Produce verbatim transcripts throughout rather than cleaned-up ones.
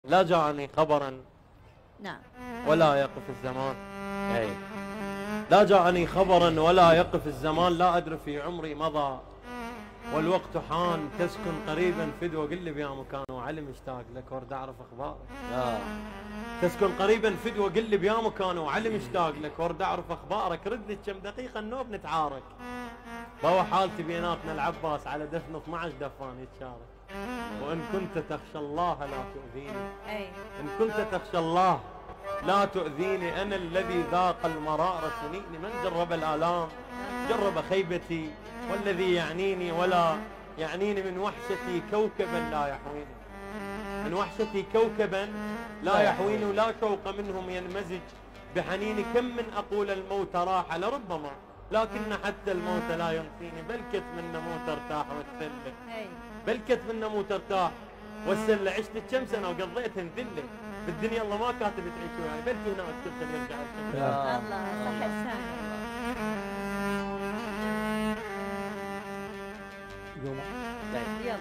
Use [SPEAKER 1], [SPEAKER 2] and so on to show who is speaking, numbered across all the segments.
[SPEAKER 1] لا جاءني خبرا
[SPEAKER 2] نعم
[SPEAKER 1] ولا يقف الزمان. أي لا جاءني خبرا ولا يقف الزمان، لا أدري في عمري مضى والوقت حان. تسكن قريبا فدوى قلب يا مكان وعلي مشتاق لك ورد أعرف أخبارك.
[SPEAKER 3] آه.
[SPEAKER 1] تسكن قريبا فدوى قلب يا مكان وعلي مشتاق لك ورد أعرف أخبارك. ردني كم دقيقة النوب نتعارك. بوا حالتي بيناتنا العباس على دفن اثني عشر دفان يتشارك. وإن كنت تخشى الله لا تؤذيني.
[SPEAKER 2] أي.
[SPEAKER 1] إن كنت تخشى الله لا تؤذيني. أنا الذي ذاق المرار سنيني. من جرب الآلام جرب خيبتي، والذي يعنيني ولا يعنيني من وحشتي كوكبا لا يحويني. من وحشتي كوكبا لا يحويني، ولا شوق منهم ينمزج بحنيني. كم من أقول الموت راح لربما، لكن حتى الموت لا ينسيني. بل كت من نموت ارتاح والسلة، بل كت من نموت ارتاح والسلة. عشت كم سنة وقضيتها نذلة بالدنيا، الله ما كاتب تعيش وياي. بلكي هناك تدخل يرجع الشمس.
[SPEAKER 2] الله صح لسانك.
[SPEAKER 3] يوم
[SPEAKER 2] يلا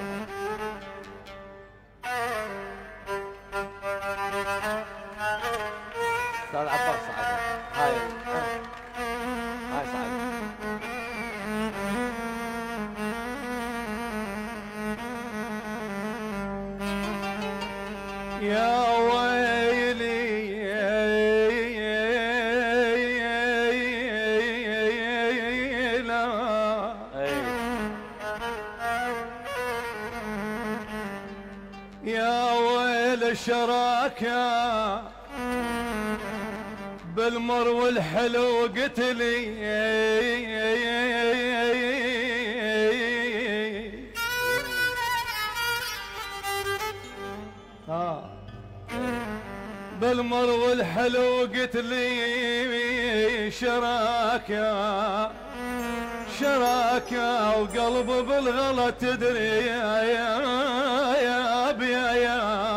[SPEAKER 3] استاذ عباس سعد. هاي هاي هاي سعد.
[SPEAKER 4] يا ويلي لا يا ويل الشراكة بالمر والحلو قتلي. آه. بالمر والحلو قتلي شراكة شراكة وقلب بالغلط تدري يا يا يا بيا يا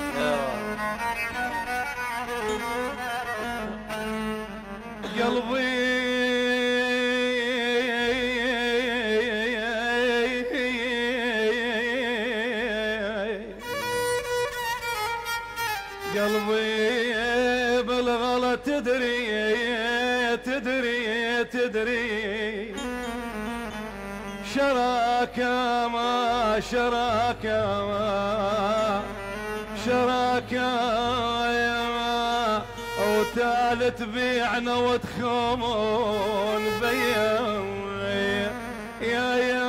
[SPEAKER 4] قلبي قلبي بالغلط تدري تدري تدري. شراكة ما شراكة ما شراكة يا ما وتالت بيعنا وتخمون بيا يا يا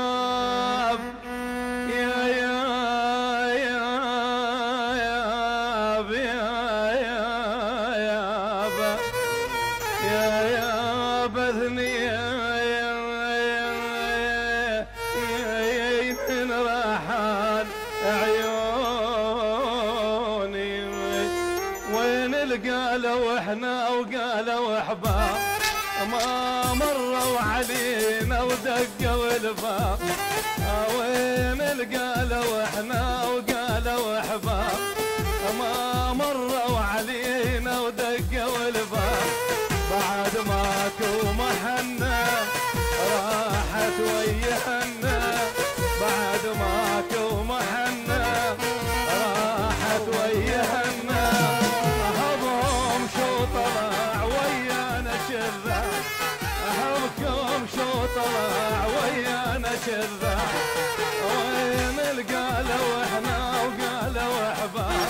[SPEAKER 4] قالوا احنا وقالوا احباب ما مروا علينا ودقوا الباب. وين قالوا احنا وقالوا احباب ما مروا علينا ودقوا الباب. بعد ماكو محنة راحت ويهنا، بعد ماكو محنة راحت ويهنا. طلع ويانا شذا أهبكم شو طلع ويانا شذا. وين القالوا احنا وقالوا احباب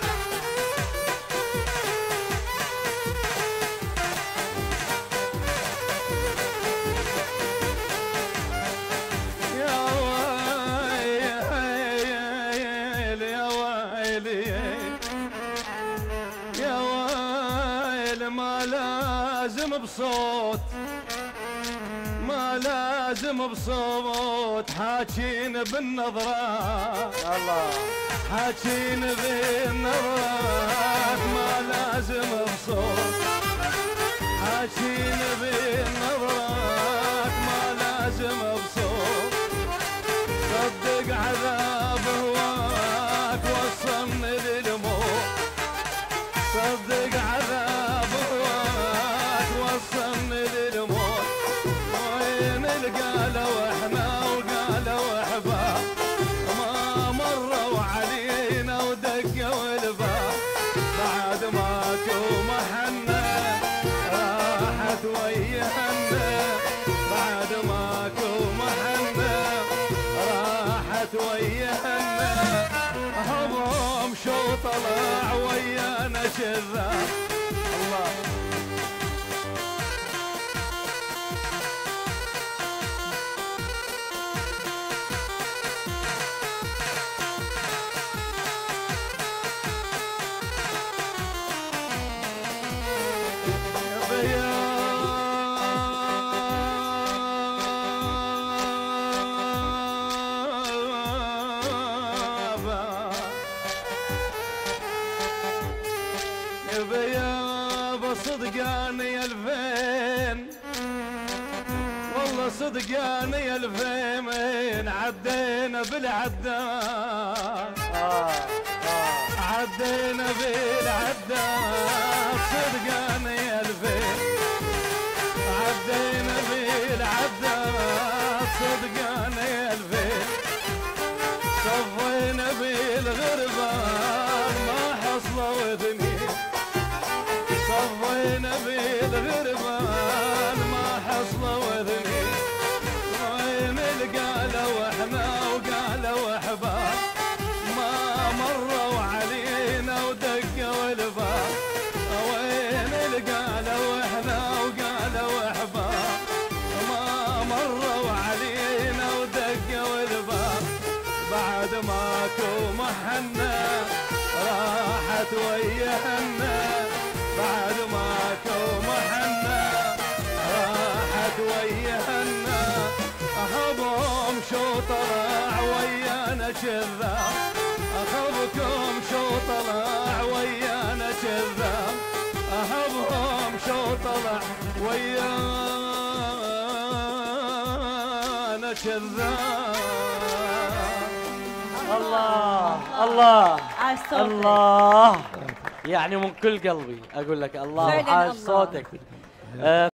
[SPEAKER 4] يا ويل يا ويلي يا ويل. ما لازم بصوت ما لازم بصوت حاكين بالنظرات.
[SPEAKER 3] الله
[SPEAKER 4] حاكين بالنظرات ما لازم بصوت حاكين بالنظرات ما لازم بصوت. صدق عذاب هواك وصلني للموت، صدق عذاب هواك وصلني للموت. وين القالوا احنا وقالوا احباب ما مروا علينا ودقوا والباب بعد ماكو محنة راحت ويانا بعد ماكو محنة راحت ويانا هموم شو طلع ويانا شذاب الله صدقاني الفين والله صدقاني الفين عدينا بالعداد عدينا بالعداد صدقاني الفين عدينا بالعداد صدقاني الفين صفينا بالغربان ما حصلوا وذنين صفينا بالغربان ما حصلوا وذنين وين القالوا واحنا وقالوا احباب ما مروا علينا ودقوا الباب وين القالوا واحنا وقالوا احباب ما مروا علينا ودقوا الباب بعد ماكو محنة راحت ويانا بعد ماكو محنة راحت ويانا أخبهم شو طلع ويانا كذاب أخبكم شو طلع ويانا كذاب أخبهم شو طلع ويانا كذاب
[SPEAKER 3] الله الله
[SPEAKER 2] عاش صوتك.
[SPEAKER 3] الله يعني من كل قلبي اقول لك الله
[SPEAKER 2] فعلاً
[SPEAKER 3] عاش
[SPEAKER 2] الله.
[SPEAKER 3] صوتك. آه